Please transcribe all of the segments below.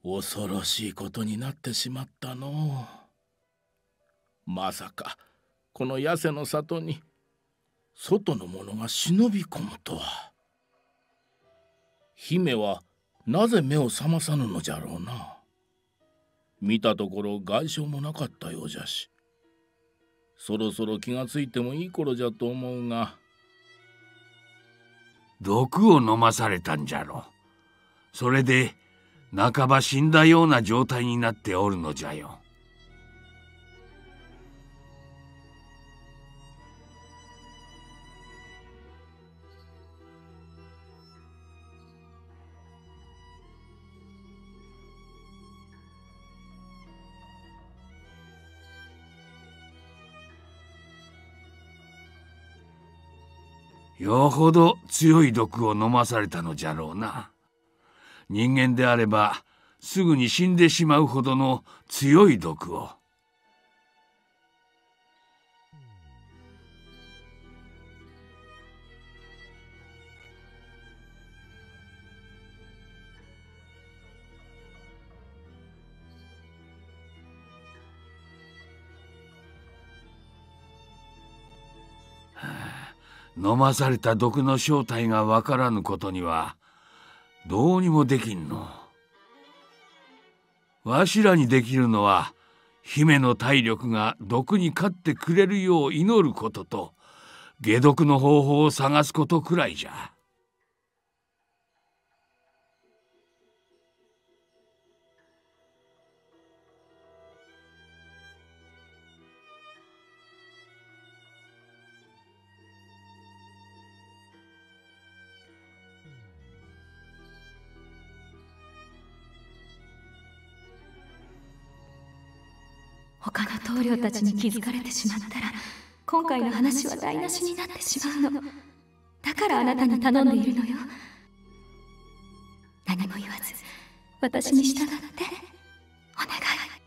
恐ろしいことになってしまったのう。まさかこの痩せの里に外の者が忍び込むとは。姫はなぜ目を覚まさぬのじゃろうな。見たところ外傷もなかったようじゃし、そろそろ気がついてもいい頃じゃと思うが。 毒を飲まされたんじゃろ。それで半ば死んだような状態になっておるのじゃよ。よほど強い毒を飲まされたのじゃろうな。人間であればすぐに死んでしまうほどの強い毒を。飲まされた毒の正体がわからぬことにはどうにもできんの。わしらにできるのは姫の体力が毒に勝ってくれるよう祈ることと解毒の方法を探すことくらいじゃ。 他の棟梁たちに気づかれてしまったら今回の話は台無しになってしまうの。だからあなたに頼んでいるのよ。何も言わず私に従ってお願い。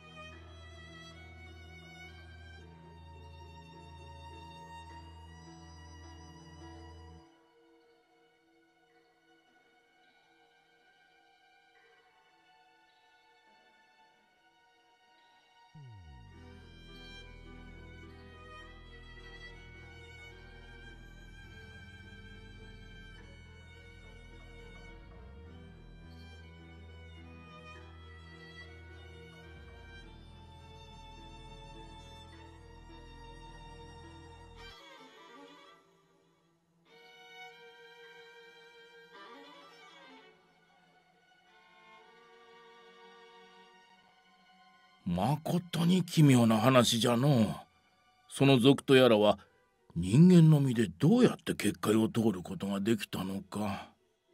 まことに奇妙な話じゃのう。その賊とやらは人間の身でどうやって結界を通ることができたのか。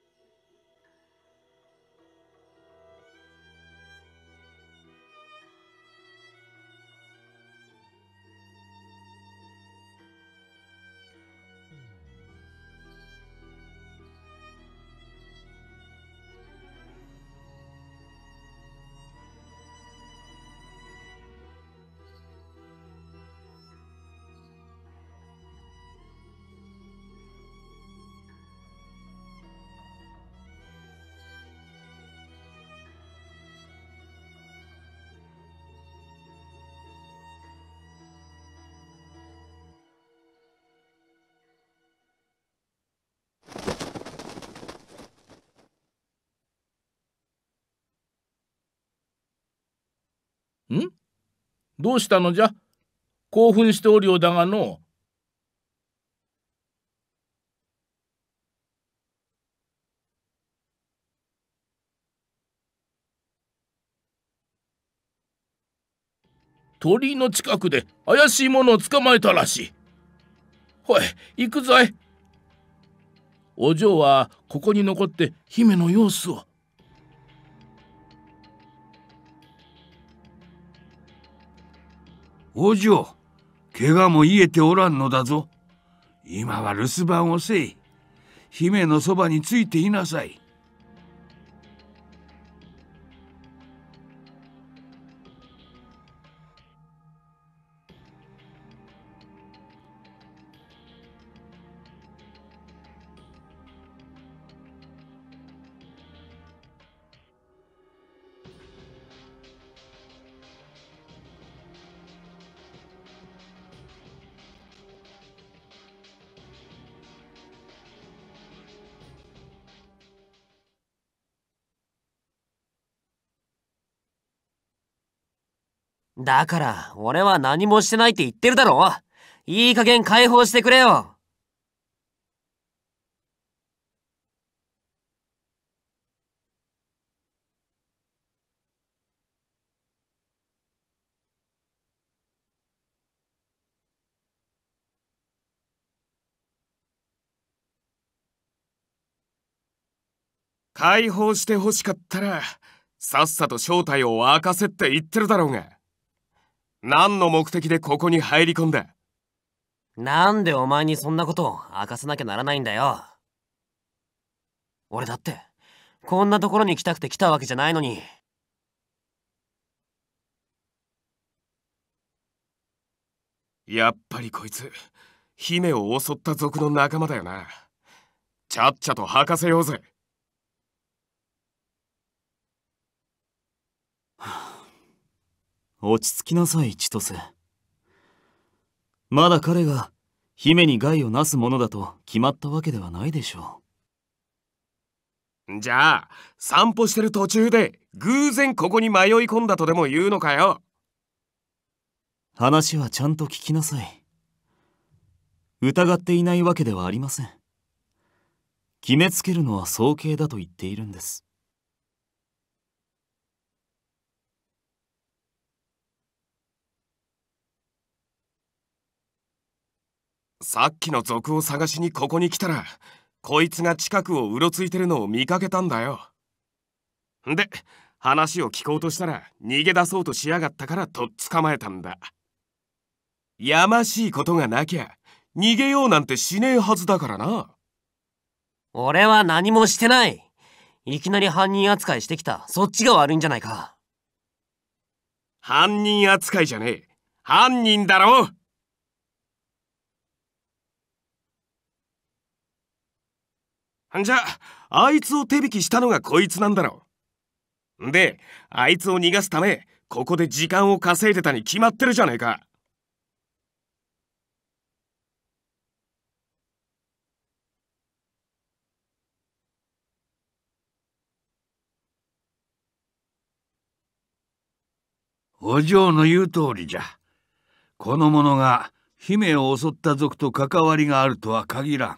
ん？どうしたのじゃ？興奮しておるようだがのう。鳥居の近くで怪しいものを捕まえたらしい。ほい、行くぞい。お嬢はここに残って姫の様子を。 お嬢、怪我も癒えておらんのだぞ。今は留守番をせい。姫のそばについていなさい。 だから俺は何もしてないって言ってるだろ。いい加減解放してくれよ。 解放してほしかったらさっさと正体を明かせって言ってるだろうが。何の目的でここに入り込んだ？ なんでお前にそんなことを明かさなきゃならないんだよ。俺だってこんなところに来たくて来たわけじゃないのに。 やっぱりこいつ姫を襲った族の仲間だよな。ちゃっちゃと吐かせようぜ。 落ち着きなさい、千歳。まだ彼が姫に害をなすものだと決まったわけではないでしょう。じゃあ散歩してる途中で偶然ここに迷い込んだとでも言うのかよ。 話はちゃんと聞きなさい。疑っていないわけではありません。決めつけるのは早計だと言っているんです。 さっきの族を探しにここに来たらこいつが近くをうろついてるのを見かけたんだよ。で話を聞こうとしたら逃げ出そうとしやがったからとっ捕まえたんだ。やましいことがなきゃ逃げようなんてしねえはずだからな。 俺は何もしてない。いきなり犯人扱いしてきたそっちが悪いんじゃないか。 犯人扱いじゃねえ。犯人だろ。じゃああいつを手引きしたのがこいつなんだろう。であいつを逃がすためここで時間を稼いでたに決まってるじゃねえか。 お嬢の言う通りじゃ。この者が姫を襲った族と関わりがあるとは限らん。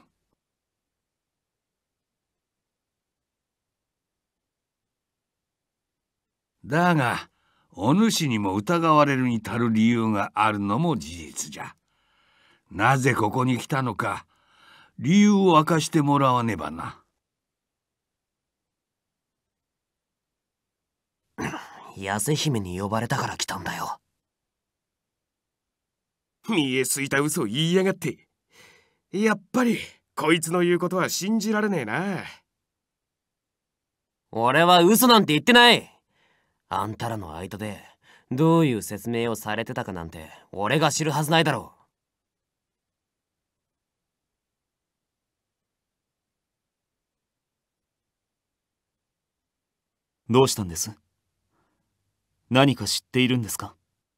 だがお主にも疑われるに足る理由があるのも事実じゃ。なぜここに来たのか理由を明かしてもらわねばな。 痩せ姫に呼ばれたから来たんだよ。 見えすいた嘘を言いやがって。やっぱりこいつの言うことは信じられねえな。 俺は嘘なんて言ってない。あんたらの間でどういう説明をされてたかなんて俺が知るはずないだろう。どうしたんです？何か知っているんですか？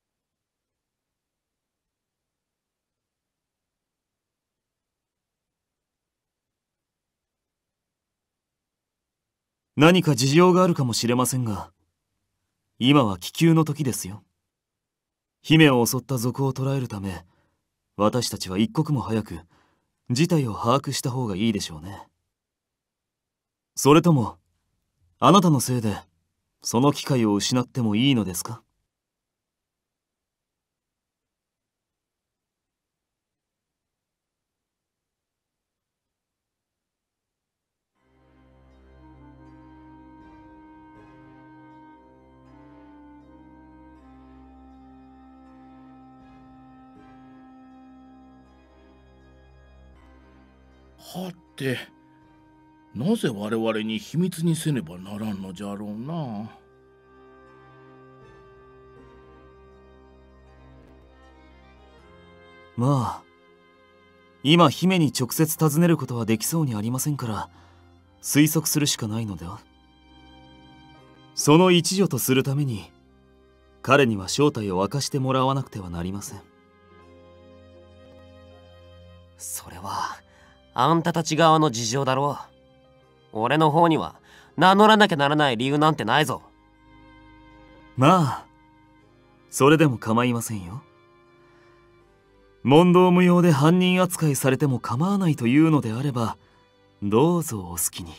何か事情があるかもしれませんが、今は危急の時ですよ。姫を襲った賊を捕らえるため、私たちは一刻も早く事態を把握した方がいいでしょうね。それともあなたのせいでその機会を失ってもいいのですか？ はて、なぜ我々に秘密にせねばならんのじゃろうな。 まあ今姫に直接尋ねることはできそうにありませんから推測するしかないのでは。その一助とするために彼には正体を明かしてもらわなくてはなりません。 それはあんたたち側の事情だろう。俺の方には名乗らなきゃならない理由なんてないぞ。 まあそれでも構いませんよ。問答無用で犯人扱いされても構わないというのであれば、どうぞお好きに。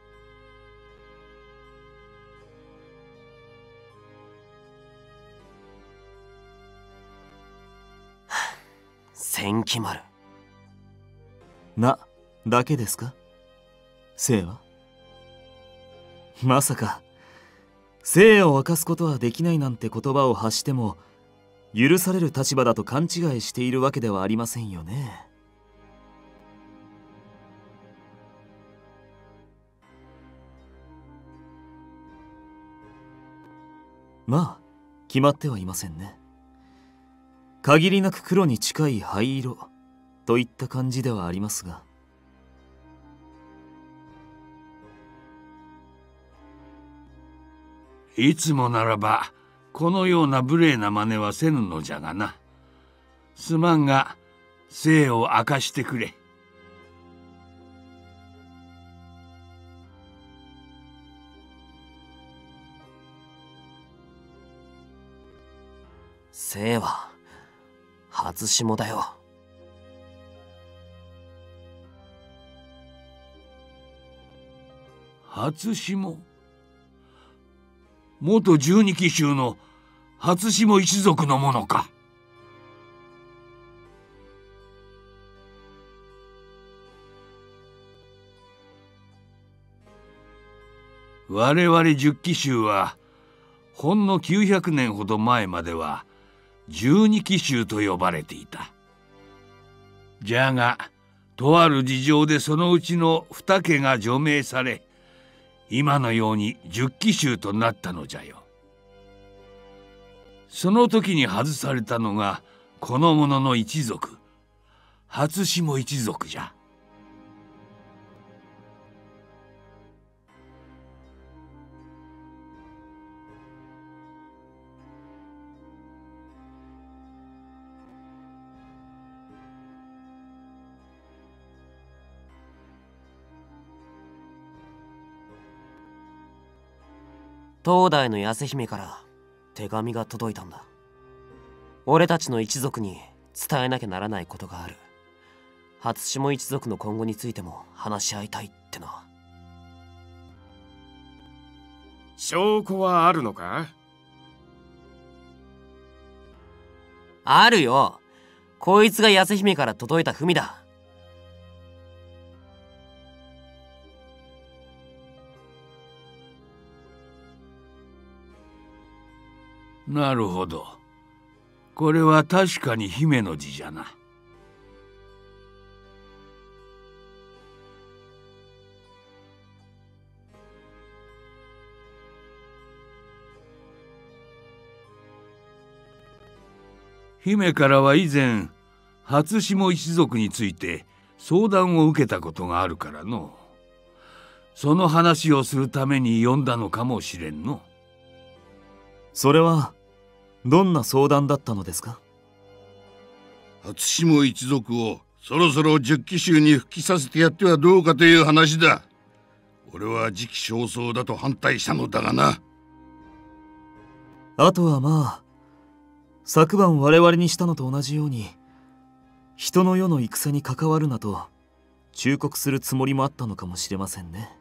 千鬼丸な、だけですか？生はまさか生を明かすことはできないなんて言葉を発しても許される立場だと勘違いしているわけではありませんよね。まあ決まってはいませんね。限りなく黒に近い灰色といった感じではありますが。 いつもならばこのような無礼な真似はせぬのじゃがな。すまんが生を明かしてくれ。 生は初霜だよ。 初霜？元十二紀州の初霜一族のものか。我々十紀州はほんの900年ほど前までは十二紀州と呼ばれていた。じゃがとある事情でそのうちの2家が除名され、今のように十紀州となったのじゃよ。その時に外されたのがこの者の一族、初霜一族じゃ。 東大の八瀬姫から手紙が届いたんだ。俺たちの一族に伝えなきゃならないことがある。初霜一族の今後についても話し合いたいってな。 証拠はあるのか？ あるよ。こいつが八瀬姫から届いた文だ。 なるほど。これは確かに姫の字じゃな。姫からは以前初霜一族について相談を受けたことがあるからの。その話をするために呼んだのかもしれんの。 それはどんな相談だったのですか？ 初霜一族をそろそろ十紀州に復帰させてやってはどうかという話だ。俺は時期尚早だと反対したのだがな。 あとはまあ昨晩我々にしたのと同じように人の世の戦に関わるなと忠告するつもりもあったのかもしれませんね。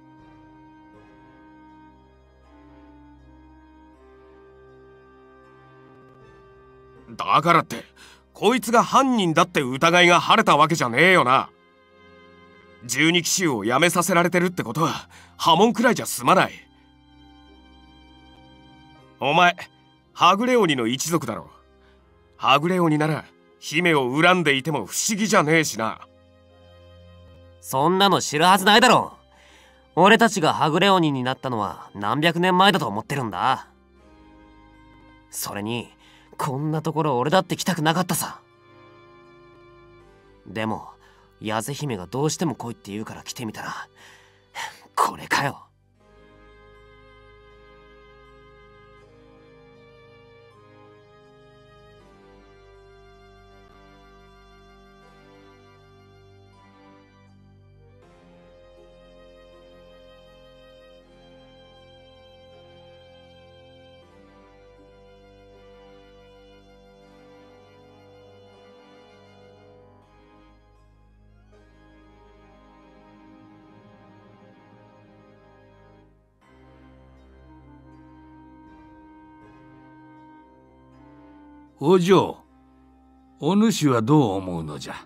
だからってこいつが犯人だって疑いが晴れたわけじゃねえよな。十二紀州を辞めさせられてるってことは破門くらいじゃ済まない。お前はぐれ鬼の一族だろ。はぐれ鬼なら姫を恨んでいても不思議じゃねえしな。 そんなの知るはずないだろ。俺たちがはぐれ鬼になったのは何百年前だと思ってるんだ。それにこんなところ俺だって来たくなかったさ。でも八瀬姫がどうしても来いって言うから来てみたらこれかよ。 お嬢、お主はどう思うのじゃ。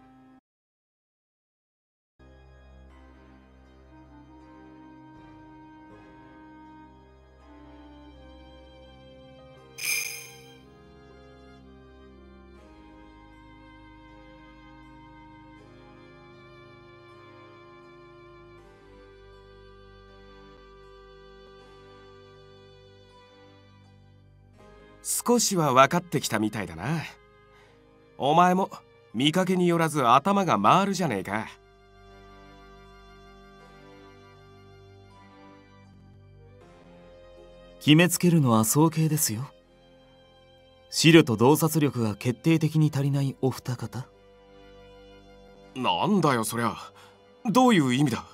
少しは分かってきたみたいだな。お前も見かけによらず頭が回るじゃねえか。 決めつけるのは早計ですよ。視力と洞察力が決定的に足りないお二方。 なんだよそりゃ。どういう意味だ。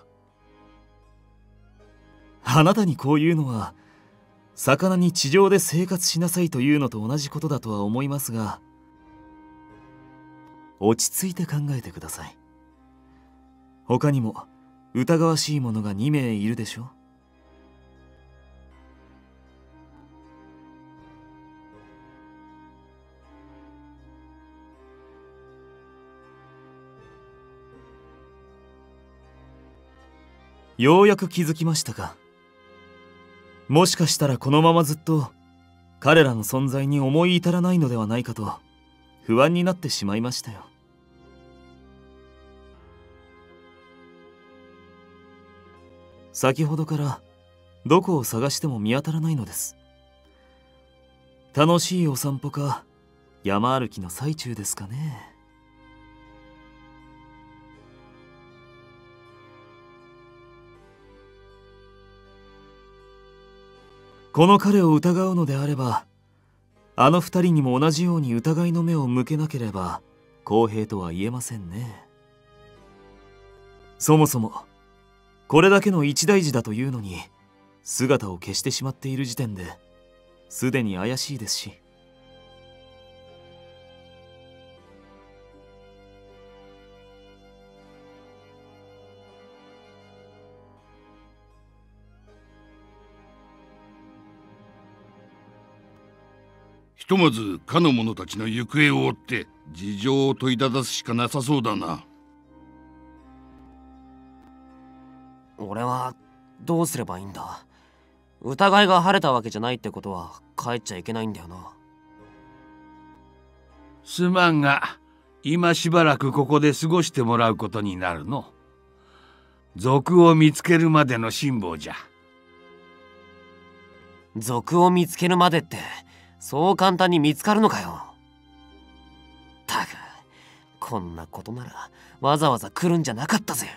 あなたにこういうのは魚に地上で生活しなさいというのと同じことだとは思いますが、落ち着いて考えてください。他にも疑わしい者が2名いるでしょう。ようやく気づきましたか。もしかしたらこのままずっと彼らの存在に思い至らないのではないかと不安になってしまいましたよ。先ほどからどこを探しても見当たらないのです。楽しいお散歩か山歩きの最中ですかね。この彼を疑うのであれば、あの二人にも同じように疑いの目を向けなければ公平とは言えませんね。そもそもこれだけの一大事だというのに姿を消してしまっている時点ですでに怪しいですし。 ひとまずかの者たちの行方を追って事情を問いただすしかなさそうだな。 俺はどうすればいいんだ。疑いが晴れたわけじゃないってことは帰っちゃいけないんだよな。 すまんが今しばらくここで過ごしてもらうことになるの。賊を見つけるまでの辛抱じゃ。 賊を見つけるまでってそう簡単に見つかるのかよ。たくこんなことならわざわざ来るんじゃなかったぜ。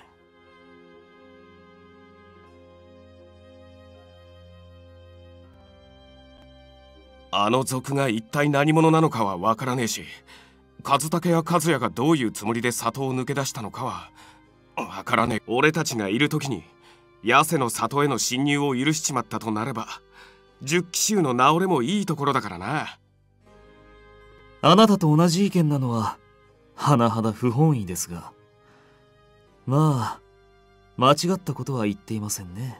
あの賊が一体何者なのかは分からねえし、和武や和也がどういうつもりで里を抜け出したのかは分からねえ。俺たちがいる時に八瀬の里への侵入を許しちまったとなれば、十騎衆の名折れもいいところだからな。 あなたと同じ意見なのは甚だ不本意ですが、まあ間違ったことは言っていませんね。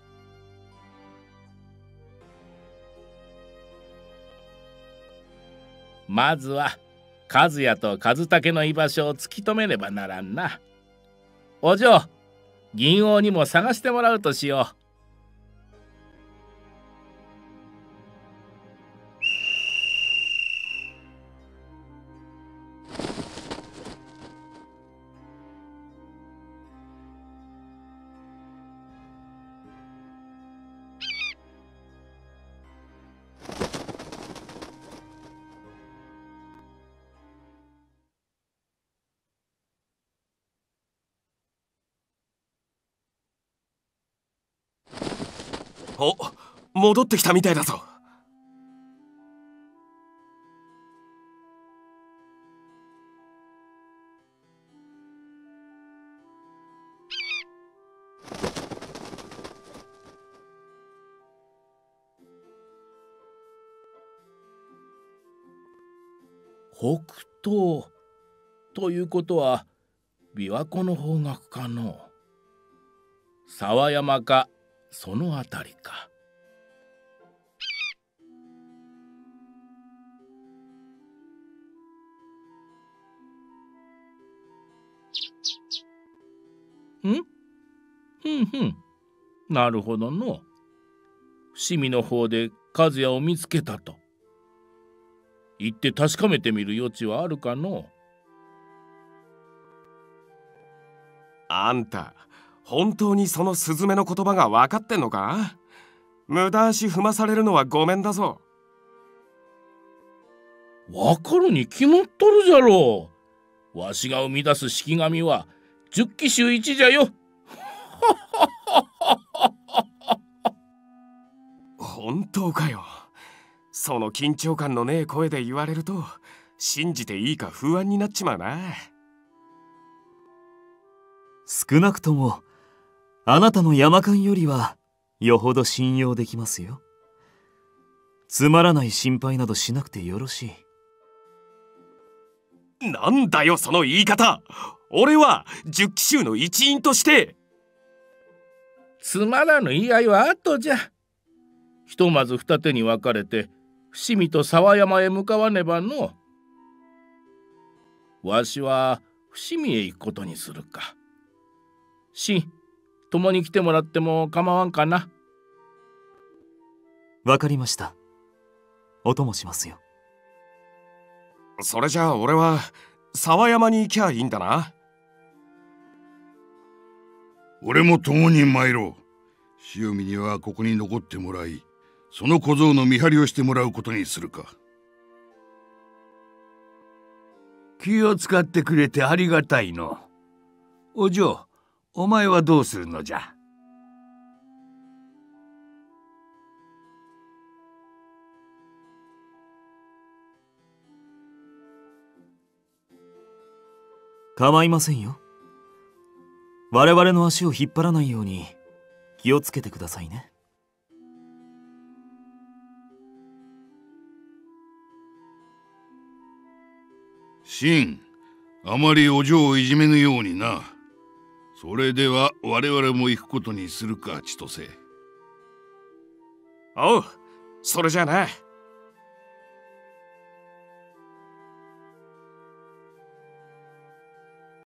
まずは和也と和武の居場所を突き止めねばならんな。お嬢、銀王にも探してもらうとしよう。 お、戻ってきたみたいだぞ。 北東ということは琵琶湖の方角かの。沢山かそのあたりか。 なるほどの。伏見の方で和也を見つけたと。行って確かめてみる余地はあるかの。 あんた本当にそのスズメの言葉が分かってんのか？無駄足踏まされるのはごめんだぞ。 分かるに決まっとるじゃろう。わしが生み出す式神は十騎衆一じゃよ。 本当かよ。その緊張感のねえ声で言われると信じていいか不安になっちまうな。 少なくともあなたの山勘よりはよほど信用できますよ。つまらない心配などしなくてよろしい。 なんだよその言い方。俺は十騎衆の一員として。 つまらぬ言い合いは後じゃ。ひとまず二手に分かれて伏見と沢山へ向かわねばの。わしは伏見へ行くことにするか。共に来てもらっても構わんかな。 わかりました。お供しますよ。 それじゃあ俺は沢山に行きゃいいんだな。 俺も共に参ろう。潮見にはここに残ってもらい、その小僧の見張りをしてもらうことにするか。 気を使ってくれてありがたいの。お嬢、お前はどうするのじゃ。 構いませんよ。我々の足を引っ張らないように気をつけてくださいね。 信、あまりお嬢をいじめぬようにな。それでは我々も行くことにするか、千歳。 おう、それじゃあな。